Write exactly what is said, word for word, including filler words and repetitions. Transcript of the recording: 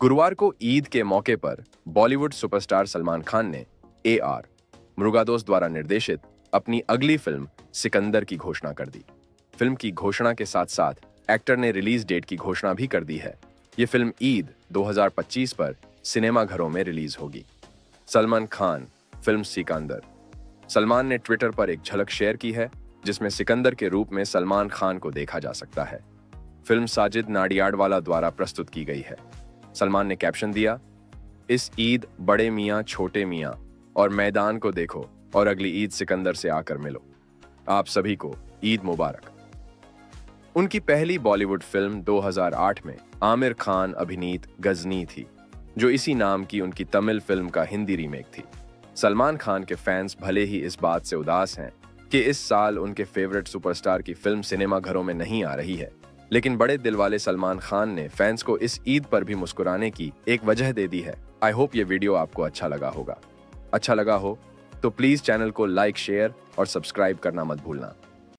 गुरुवार को ईद के मौके पर बॉलीवुड सुपरस्टार सलमान खान ने ए आर मुरुगादोस द्वारा निर्देशित अपनी अगली फिल्म सिकंदर की घोषणा कर दी। फिल्म की घोषणा के साथ साथ एक्टर ने रिलीज डेट की घोषणा भी कर दी है। ये फिल्म ईद दो हज़ार पच्चीस पर सिनेमाघरों में रिलीज होगी। सलमान खान फिल्म सिकंदर। सलमान ने ट्विटर पर एक झलक शेयर की है जिसमें सिकंदर के रूप में सलमान खान को देखा जा सकता है। फिल्म साजिद नाडियाडवाला द्वारा प्रस्तुत की गई है। सलमान ने कैप्शन दिया, इस ईद बड़े मियाँ छोटे मियाँ और मैदान को देखो और अगली ईद सिकंदर से आकर मिलो। आप सभी को ईद मुबारक। उनकी पहली बॉलीवुड फिल्म दो हज़ार आठ में आमिर खान अभिनीत गजनी थी, जो इसी नाम की उनकी तमिल फिल्म का हिंदी रीमेक थी। सलमान खान के फैंस भले ही इस बात से उदास हैं कि इस साल उनके फेवरेट सुपरस्टार की फिल्म सिनेमाघरों में नहीं आ रही है, लेकिन बड़े दिल वाले सलमान खान ने फैंस को इस ईद पर भी मुस्कुराने की एक वजह दे दी है। आई होप ये वीडियो आपको अच्छा लगा होगा। अच्छा लगा हो तो प्लीज चैनल को लाइक, शेयर और सब्सक्राइब करना मत भूलना।